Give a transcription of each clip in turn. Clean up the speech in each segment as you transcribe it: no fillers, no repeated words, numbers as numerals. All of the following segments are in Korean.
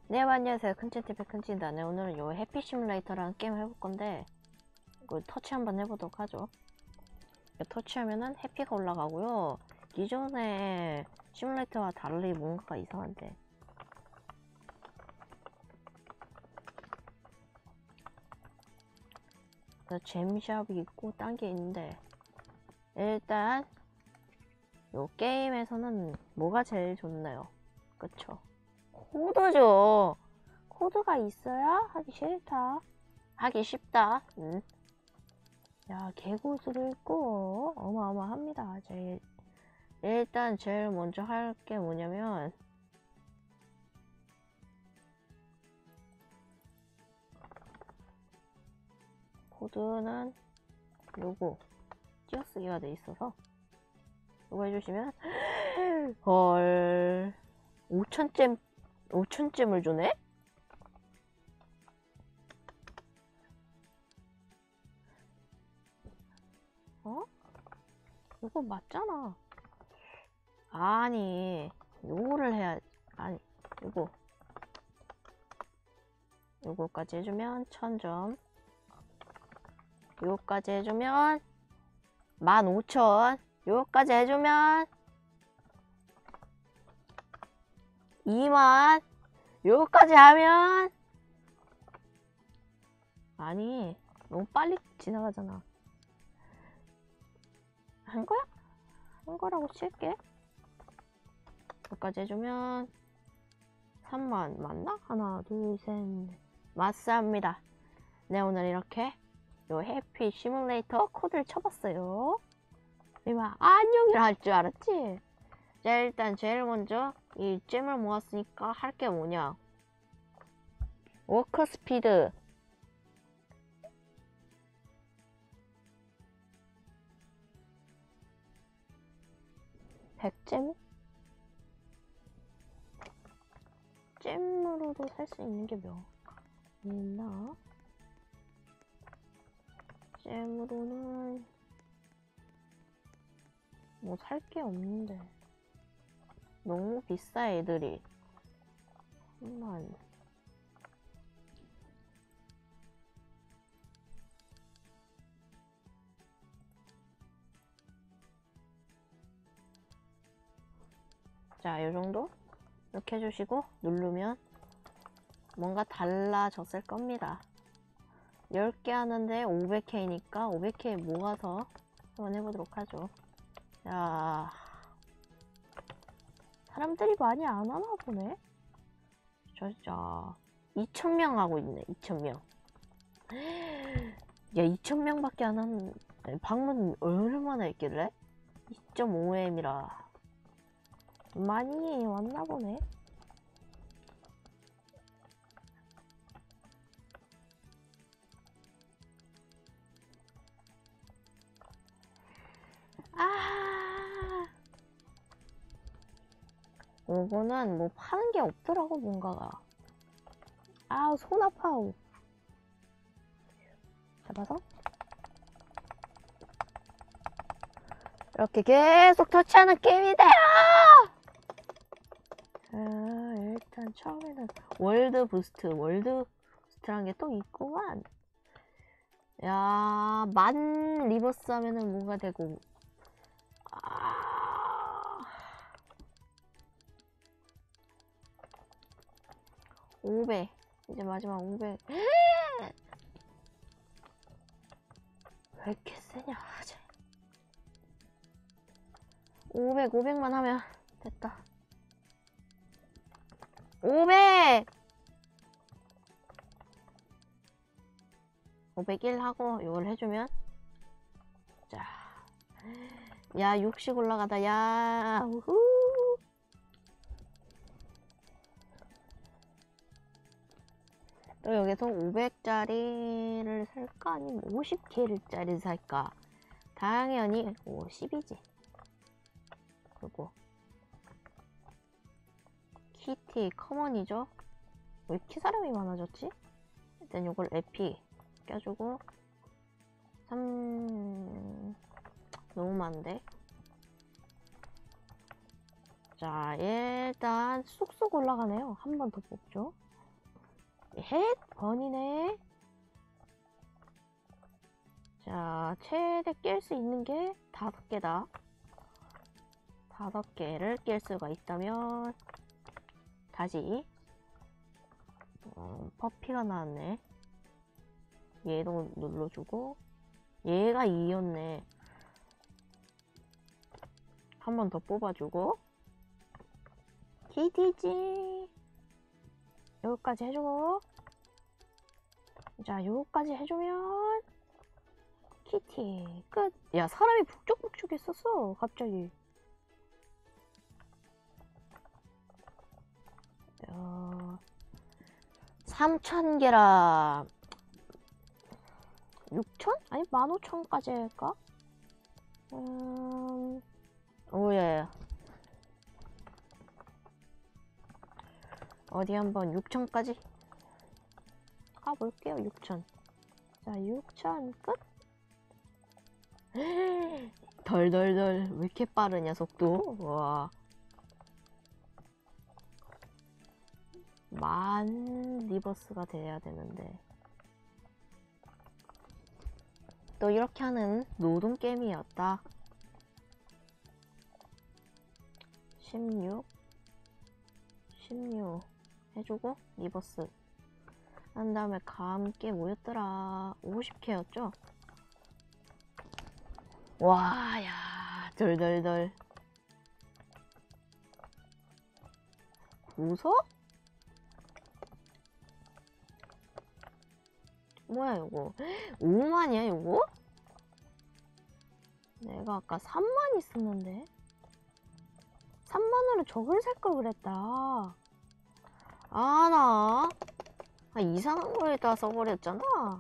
네, 안녕하세요. 큰치TV 큰치입니다. 네, 오늘은 요 해피 시뮬레이터라는 게임을 해볼 건데, 이거 터치 한번 해보도록 하죠. 터치하면은 해피가 올라가고요. 기존의 시뮬레이터와 달리 뭔가가 이상한데. 잼샵이 있고, 딴 게 있는데, 일단, 요 게임에서는 뭐가 제일 좋나요? 그쵸? 코드죠! 코드가 있어야 하기 싫다. 하기 쉽다. 야, 개고수도 있고 어마어마합니다. 일단 제일 먼저 할 게 뭐냐면 코드는 요거 띄어쓰기가 돼 있어서 요거 해주시면 헐 5,000잼을 주네? 어? 이거 맞잖아. 아니 요거를 해야지. 아니 요거까지 해주면 1000점, 요거까지 해주면 15,000, 요거까지 해주면 2만, 요거까지 하면 아니 너무 빨리 지나가잖아. 한 거야? 한 거라고 칠게. 여기까지 해주면 3만 맞나? 하나 둘셋 맞습니다. 네, 오늘 이렇게 요 해피 시뮬레이터 코드를 쳐봤어요. 이마 안녕이라 할 줄 알았지? 자, 일단 제일 먼저 이 잼을 모았으니까 할 게 뭐냐, 워크 스피드 100잼? 잼으로도 살 수 있는 게 뭐 있나? 잼으로는 뭐 살 게 없는데 너무 비싸 애들이. 한만 자, 요정도 이렇게 해주시고 누르면 뭔가 달라졌을 겁니다. 10개 하는데 500K니까 500K 모아서 한번 해보도록 하죠. 야, 사람들이 많이 안 하나 보네. 저 진짜 2,000명 하고 있네. 2,000명. 야, 2,000명밖에 안 하는. 방문 얼마나 했길래? 2.5M이라 많이 왔나 보네. 아, 요거는 뭐 파는 게 없더라고, 뭔가가. 아우, 손 아파우. 잡아서 이렇게 계속 터치하는 게임이 돼요. 일단 처음에는 월드 부스트란 게 또 있구만. 야, 만 리버스 하면은 뭐가 되고. 500. 이제 마지막 500. 왜 이렇게 세냐, 500만 하면 됐다. 500! 501 하고 이걸 해주면, 자, 야, 60 올라가다. 야, 우후. 또 여기서 500짜리를 살까 아니면 50K짜리를 살까? 당연히 50이지. 그리고 키티 커먼이죠. 왜 이렇게 사람이 많아졌지? 일단 요걸 에피 껴주고. 너무 많은데. 자, 일단 쑥쑥 올라가네요. 한 번 더 뽑죠. 헷! 번이네. 자, 최대 깰 수 있는 게 5개다. 5개를 깰 수가 있다면 다시 퍼피가 나왔네. 얘도 눌러주고 얘가 2였네. 한 번 더 뽑아주고 키티지 여기까지 해주고 자 요거까지 해주면 키티 끝. 야 사람이 북적북적 했었어 갑자기. 3,000개라 6,000? 아니 15,000까지 할까? 오예 어디 한번 6,000까지 가볼게요. 6,000. 자 6,000 끝. 덜덜덜 왜 이렇게 빠르냐 속도. 와 만 리버스가 돼야 되는데 또 이렇게 하는 노동 게임이었다. 16 해주고 리버스 한 다음에 감게 뭐였더라. 50개였죠? 와, 야, 덜덜덜. 구석? 뭐야, 이거? 5만이야, 이거? 내가 아까 3만 있었는데? 3만으로 저걸 살 걸 그랬다. 나 이상한 거에다 써버렸잖아.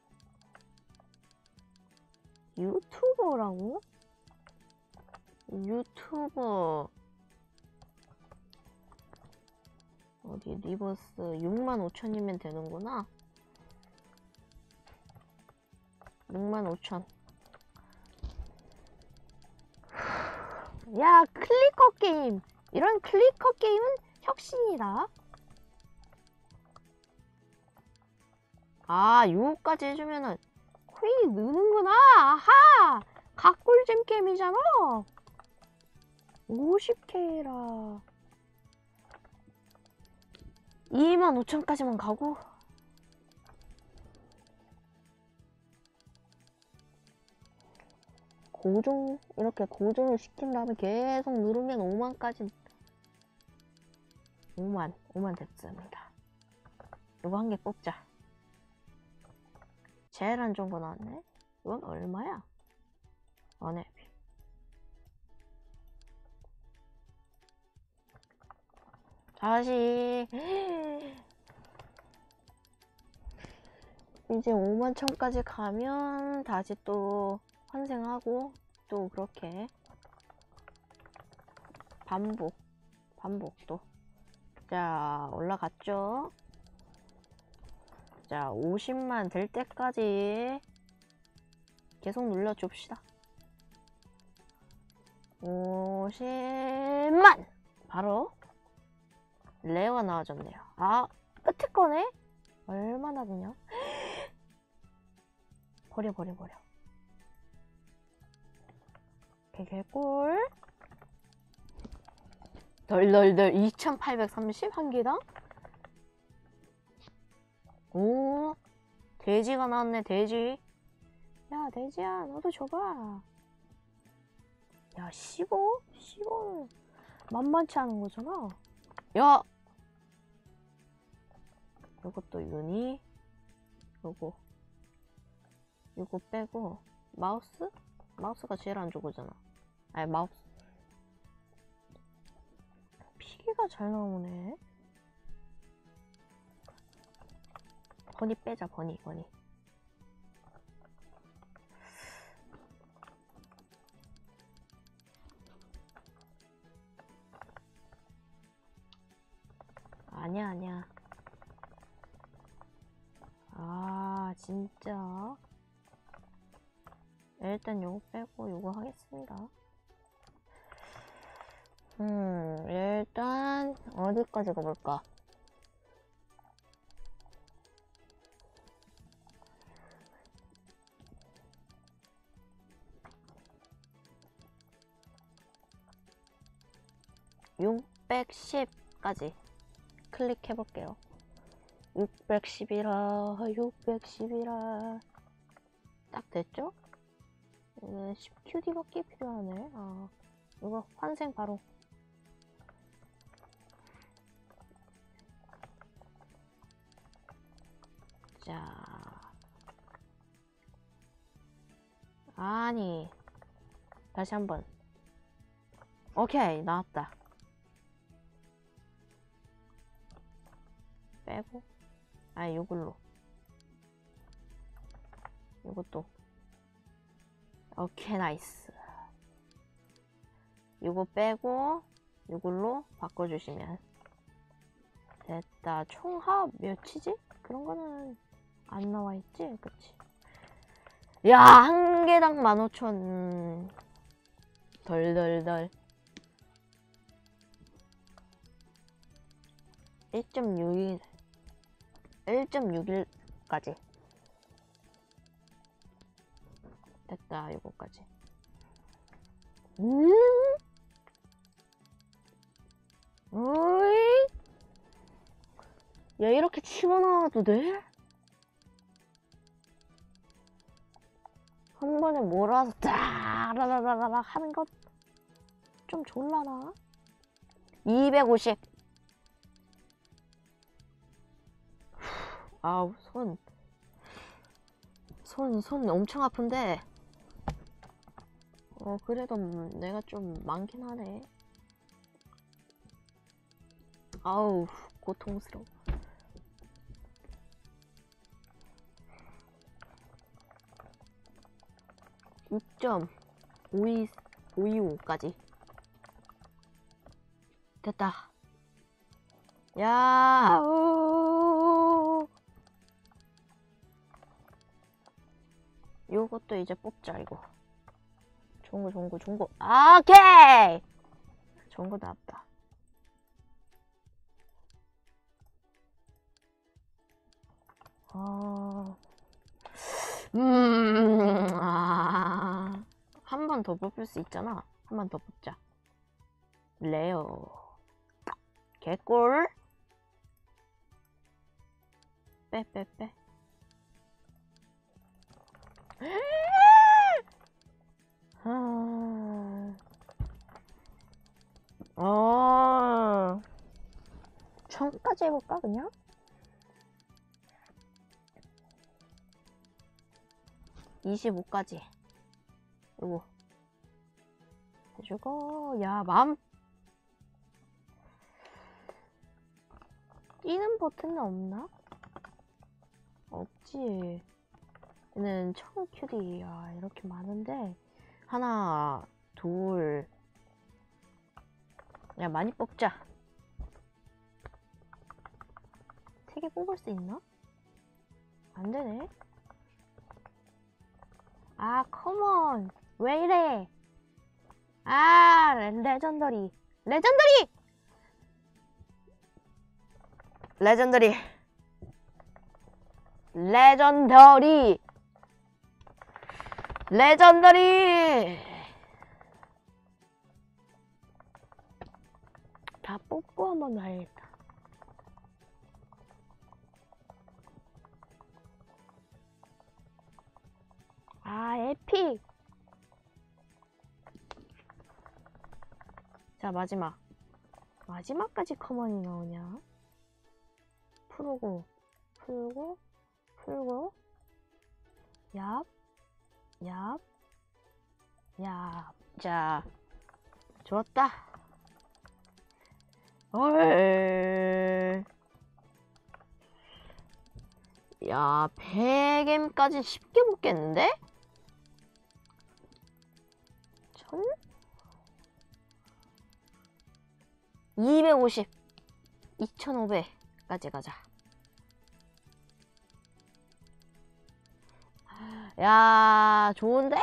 유튜버라고? 유튜버 어디 리버스 65,000이면 되는구나. 65,000. 야 클리커 게임 이런 클리커 게임은 혁신이다. 요거까지 해주면은 코인이 느는구나. 아하 각꿀잼 게임이잖아. 50K라 25,000까지만 가고 고정 이렇게 고정을 시킨 다음에 계속 누르면 5만까지 5만 됐습니다. 이거 한 개 뽑자. 제일 안 좋은 거 나왔네. 이건 얼마야? 네. 다시 이제 51,000까지 가면 다시 또 환생하고 또 그렇게 반복 또. 자 올라갔죠. 자 50만 될 때까지 계속 눌러줍시다. 50만 바로 레어가 나와줬네요. 끝에 거네? 얼마나 되냐? 버려 개꿀. 덜덜덜 2,830 한 개당? 오 돼지가 나왔네. 돼지. 야 돼지야 너도 줘봐. 야 15? 15는 만만치 않은 거잖아. 야 요것도 유니 요거 빼고 마우스가 제일 안 좋거잖아. 아니 마우스 피기가 잘 나오네. 버니 빼자. 버니 아니야. 진짜 일단 요거 빼고 요거 하겠습니다. 일단 어디까지 가볼까? 610까지 클릭해볼게요. 610이라 610이라 딱 됐죠? 이제 10QD밖에 필요하네. 아, 이거 환생 바로. 자, 아니 다시 한번. 오케이, 나왔다. 빼고, 아니 요걸로, 요것도. 오케이, 나이스. 요거 빼고 요걸로 바꿔주시면 됐다. 총합 몇이지? 그런 거는 안 나와있지? 그치? 야, 한 개당 15,000. 덜덜덜. 1.61 1.61까지 됐다. 요거까지. 어이? 야, 이렇게 치워놔도 돼? 한 번에 몰아서 따라라라라 하는 것 좀 졸라나? 250. 아우, 손 엄청 아픈데. 그래도 내가 좀 많긴 하네. 아우, 고통스러워. (6.525까지) 됐다. 야, 요것도 이제 뽑자. 이거 좋은 거. 오케이, 좋은 거 나왔다. 한 번 더 뽑을 수 있잖아. 한 번 더 뽑자. 레어 개꿀. 빼. 천까지 해볼까 그냥? (25까지) 요거 해주고. 야, 뛰는 버튼은 없나? 없지. 얘는 1000QD야. 이렇게 많은데 하나, 둘. 야, 많이 뽑자. 3개 뽑을 수 있나? 안 되네. 아, 컴온. 왜 이래? 아, 레전더리. 다 뽑고 한번 놔야겠다. 아, 에픽. 자, 마지막까지 커먼이 나오냐? 풀고 얍. 자, 좋았다. 야, 100M까지 쉽게 뽑겠는데? 250, 2500까지 가자. 야, 좋은데?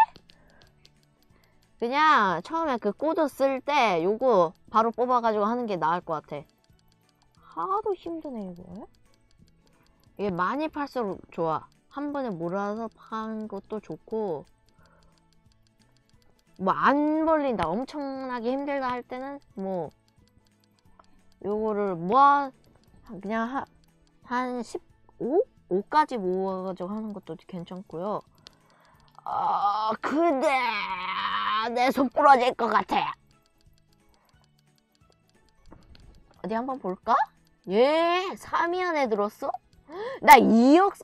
그냥 처음에 그 코드 쓸 때 요거 바로 뽑아가지고 하는 게 나을 것 같아. 하도 힘드네 이거. 이게 많이 팔수록 좋아. 한 번에 몰아서 파는 것도 좋고, 뭐 안 벌린다, 엄청나게 힘들다 할 때는 뭐 요거를 그냥 한 15? 5까지 모아가지고 하는 것도 괜찮고요. 근데 내 손 부러질 것 같아. 어디 한번 볼까? 3위 안에 들었어? 나 2억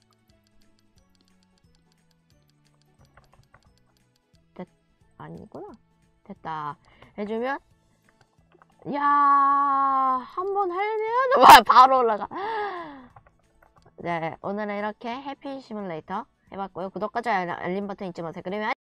아니구나. 됐다. 해주면 야, 한번 하면 바로 올라가. 네, 오늘은 이렇게 해피 시뮬레이터 해봤고요. 구독과 좋아요, 알림 버튼 잊지 마세요. 그러면